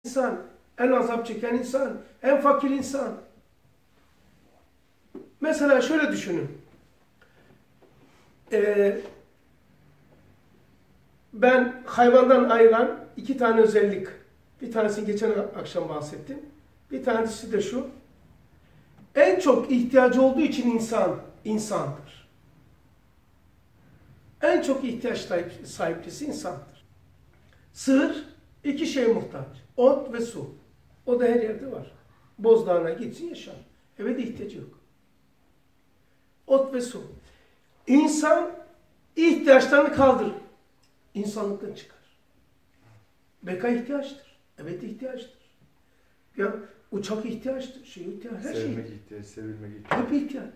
insan, en azap çeken insan, en fakir insan. Mesela şöyle düşünün. Ben hayvandan ayıran iki tane özellik. Bir tanesini geçen akşam bahsettim. Bir tanesi de şu. En çok ihtiyacı olduğu için insandır. En çok ihtiyaç sahiplisi insandır. Sığır iki şeye muhtaç. Ot ve su. O da her yerde var. Bozdağına gitsin yaşar. Eve de ihtiyacı yok. Ot ve su. İnsan ihtiyaçlarını kaldırır. İnsanlıktan çıkar. Beka ihtiyaçtır. Evet ihtiyaçtır. Ya uçak ihtiyaçtır. Şey ihtiyaç, her şey. Sevmek ihtiyaç, sevilmek ihtiyaç. Hep ihtiyaç.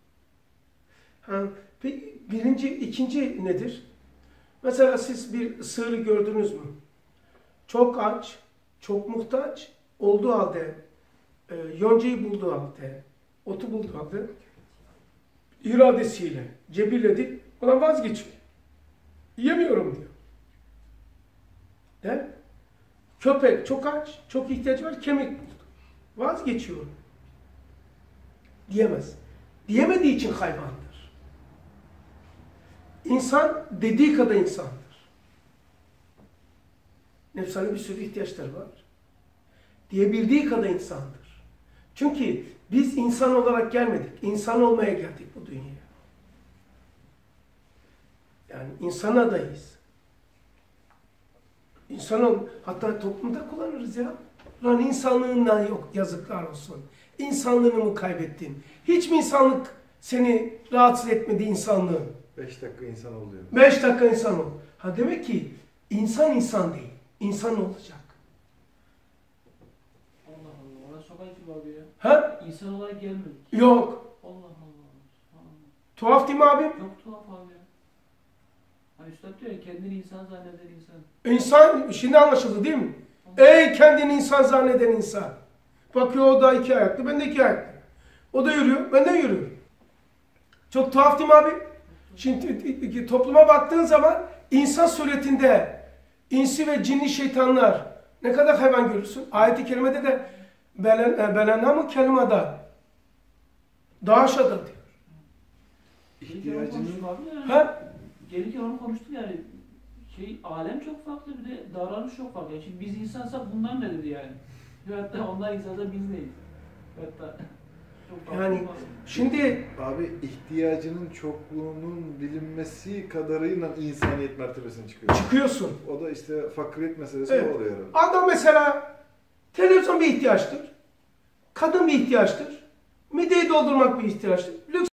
İkinci nedir? Mesela siz bir sığırı gördünüz mü? Çok aç, çok muhtaç olduğu halde, yoncayı bulduğu halde, otu bulduğu halde, iradesiyle, cebiyle değil, ona vazgeçiyor. Yiyemiyorum diyor. Değil mi? Köpek çok aç, çok ihtiyacı var, kemik buldu. Vazgeçiyor. Diyemez. Diyemediği için hayvandır. İnsan dediği kadar insandır. Nefsani bir sürü ihtiyaçları var. Diyebildiği kadar insandır. Çünkü biz insan olarak gelmedik. İnsan olmaya geldik bu dünyaya. Yani insan adayız. Hatta toplumda kullanırız ya. Lan insanlığından yok, yazıklar olsun. İnsanlığını mı kaybettin? Hiç mi insanlık seni rahatsız etmedi insanlığın? 5 dakika insan oluyor. 5 dakika insan ol. Ha demek ki insan değil. İnsan olacak. Allah Allah. Ona sokak gibi abi ya. Ha? İnsan olarak gelmedik. Yok. Allah Allah. Tuhaf değil mi abim? Çok tuhaf abi ya. Hani üstad diyor ya, kendini insan zanneden insan. İnsan, şimdi anlaşıldı değil mi? Ey kendini insan zanneden insan. Bakıyor o da iki ayaklı, ben de iki ayaklı. O da yürüyor, ben de yürüyorum. Çok tuhaf değil mi abi? Şimdi topluma baktığın zaman insan suretinde insi ve cinli şeytanlar ne kadar hayvan görürsün? Ayet-i kerimede de belenamı kelimada dağışada diyor. İhtiyacının abi yani. Ha? Gelirken onu konuştuk yani. Alem çok farklı, bir de davranış çok farklı. Şimdi biz insansak bunlar nedir yani? Hatta onlar insansa biz neyiz? Hatta çok farklı. Yani şimdi Abi ihtiyacının çokluğunun bilinmesi kadarıyla insaniyet mertebesine çıkıyor. çıkıyorsun. O da işte fakiriyet meselesi Evet. oluyor herhalde. Adam mesela televizyon bir ihtiyaçtır. Kadın bir ihtiyaçtır. Mideyi doldurmak bir ihtiyaçtır. Lüks